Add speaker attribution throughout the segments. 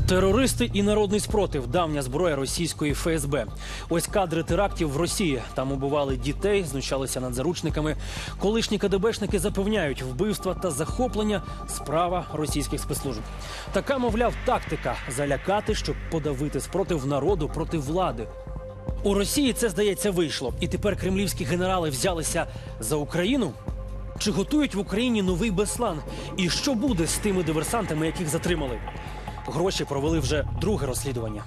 Speaker 1: Терористи і народний спротив – давня зброя російської ФСБ. Ось кадри терактів в Росії. Там убивали дітей, знущалися над заручниками. Колишні КДБшники запевняють, вбивства та захоплення – справа російських спецслужб. Така, мовляв, тактика – залякати, щоб подавити спротив народу проти влади. У Росії це, здається, вийшло. І тепер кремлівські генерали взялися за Україну? Чи готують в Україні новий Беслан? І що буде з тими диверсантами, яких затримали? Гроші провели вже друге розслідування.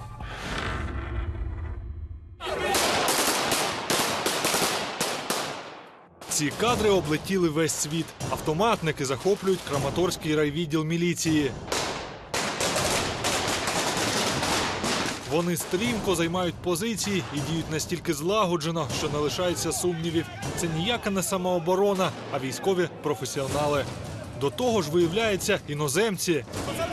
Speaker 2: Ці кадри облетіли весь світ. Автоматники захоплюють Краматорський райвідділ міліції. Вони стрімко займають позиції і діють настільки злагоджено, що не лишається сумнівів. Це ніяка не самооборона, а військові професіонали. До того ж, виявляється, іноземці.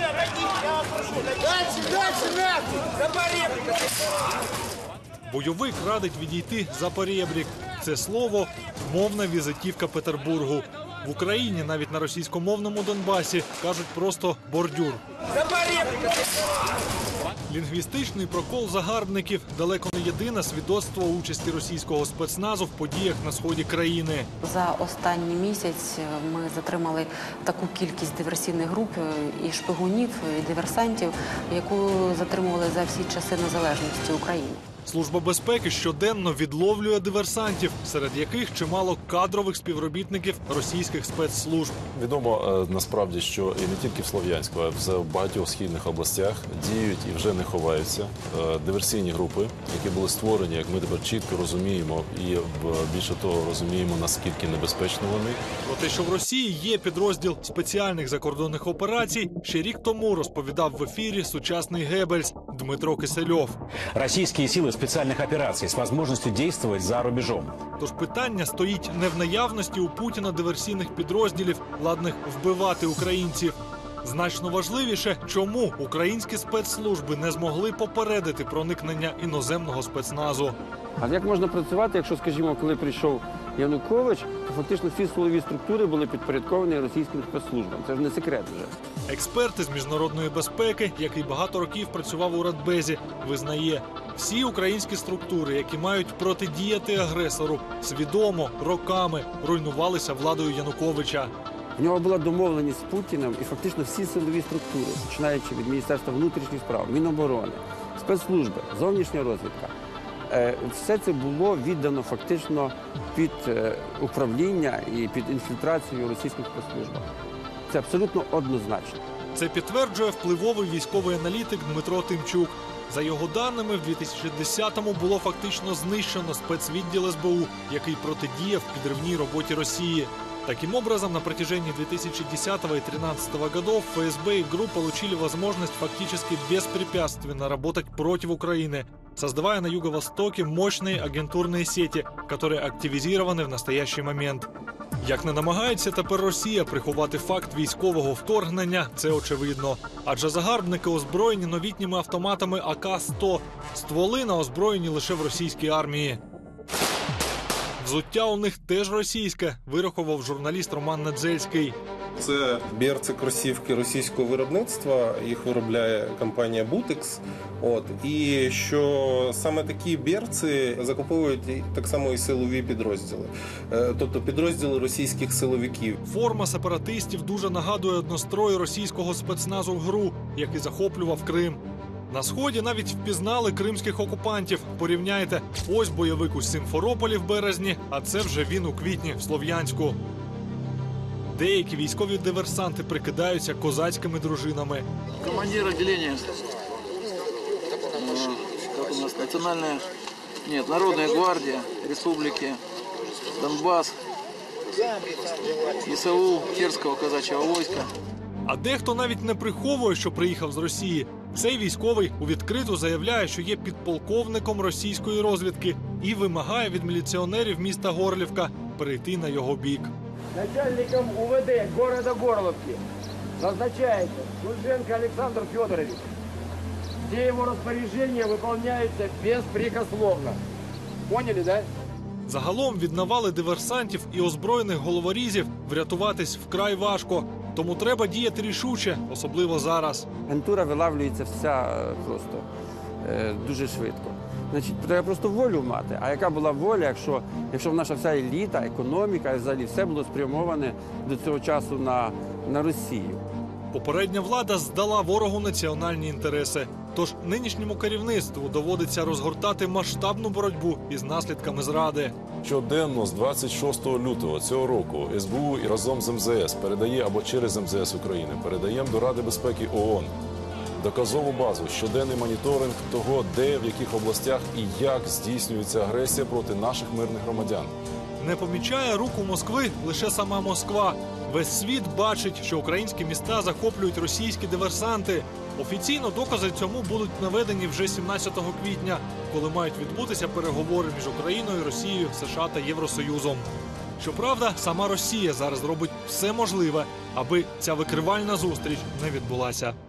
Speaker 2: Бойовик радить відійти за перебрік. Це слово – мовна візитівка Петербургу. В Україні, навіть на російськомовному Донбасі, кажуть просто «бордюр». Лінгвістичний прокол загарбників – далеко не єдине свідоцтво участі російського спецназу в подіях на сході країни.
Speaker 3: За останній місяць ми затримали таку кількість диверсійних груп і шпигунів, і диверсантів, яку затримували за всі часи незалежності України.
Speaker 2: Служба безпеки щоденно відловлює диверсантів, серед яких чимало кадрових співробітників російських спецслужб.
Speaker 4: Відомо насправді, що і не тільки в Слов'янську, а в багатьох східних областях діють і вже не ховаються диверсійні групи, які були створені, як ми тепер чітко розуміємо, і більше того розуміємо, наскільки небезпечні вони.
Speaker 2: Про те, що в Росії є підрозділ спеціальних закордонних операцій, ще рік тому розповідав в ефірі сучасний Геббельс Дмитро Кисельов.
Speaker 5: Російські сили специальных операций с возможностью действовать за рубежом.
Speaker 2: Тож питання стоїть не в наявності у Путіна диверсійних підрозділів, ладних вбивати українців. Значно важливіше, чому українські спецслужби не змогли попередити проникнення іноземного спецназу.
Speaker 6: А як можна працювати, якщо, скажімо, коли прийшов Янукович, то фактично всі силові структури були підпорядковані російським спецслужбам. Це ж не секрет вже.
Speaker 2: Експерт з міжнародної безпеки, який багато років працював у Радбезі, визнає, всі українські структури, які мають протидіяти агресору, свідомо, роками руйнувалися владою Януковича.
Speaker 6: В нього була домовленість з Путіним і фактично всі силові структури, починаючи від Міністерства внутрішніх справ, Міноборони, спецслужби, зовнішня розвідка. Все це було віддано фактично під управління і під інфільтрацію російських спецслужб. Це абсолютно однозначно.
Speaker 2: Це підтверджує впливовий військовий аналітик Дмитро Тимчук. За його даними, в 2010-му було фактично знищено спецвідділ СБУ, який протидіяв підривній роботі Росії. Таким образом, на протяжении 2010 и 2013 годов ФСБ и ГРУ получили возможность фактически беспрепятственно работать против Украины, создавая на Юго-Востоке мощные агентурные сети, которые активизированы в настоящий момент. Як не намагається тепер Росія приховати факт військового вторгнення, це очевидно. Адже загарбники озброєні новітніми автоматами АК-100. Стволи на озброєні лише в російській армії. Взуття у них теж російське, вирахував журналіст Роман Недзельський.
Speaker 7: Це берці-кросівки російського виробництва, їх виробляє компанія Бутекс. І що саме такі берці закуповують так само і силові підрозділи, тобто підрозділи російських силовиків.
Speaker 2: Форма сепаратистів дуже нагадує однострой російського спецназу ГРУ, який захоплював Крим. На Сході навіть впізнали кримських окупантів. Порівняйте, ось бойовик у Сімферополі в березні, а це вже він у квітні в Слов'янську. Деякі військові диверсанти прикидаються козацькими дружинами.
Speaker 8: Командир отделения. Как у нас национальная... Нет, Народная гвардия Республики Донбасс. ИСУ Терского казачьего войска.
Speaker 2: А дехто навіть не приховує, що приїхав з Росії. Цей військовий у відкриту заявляє, що є підполковником російської розвідки і вимагає від міліціонерів міста Горлівка перейти на його бік.
Speaker 9: Начальником УВД города Горловки назначається Гульженко Олександр Федорович, де його розпорядження виконуються безпрекословно. Поняли, да?
Speaker 2: Загалом від навали диверсантів і озброєних головорізів врятуватись вкрай важко. Тому треба діяти рішуче, особливо зараз.
Speaker 6: Агентура вилавлюється вся просто дуже швидко. Значить, треба просто волю мати. А яка була воля, якщо наша вся еліта, економіка і взагалі все було спрямоване до цього часу на Росію?
Speaker 2: Попередня влада здала ворогу національні інтереси. Тож нинішньому керівництву доводиться розгортати масштабну боротьбу із наслідками зради.
Speaker 4: Щоденно з 26 лютого цього року СБУ і разом з МЗС передає або через МЗС України передаємо до Ради безпеки ООН доказову базу, щоденний моніторинг того, де, в яких областях і як здійснюється агресія проти наших мирних громадян.
Speaker 2: Не помічає руку Москви лише сама Москва. Весь світ бачить, що українські міста захоплюють російські диверсанти. Офіційно докази цьому будуть наведені вже 17 квітня, коли мають відбутися переговори між Україною, Росією, США та Євросоюзом. Щоправда, сама Росія зараз робить все можливе, аби ця викривальна зустріч не відбулася.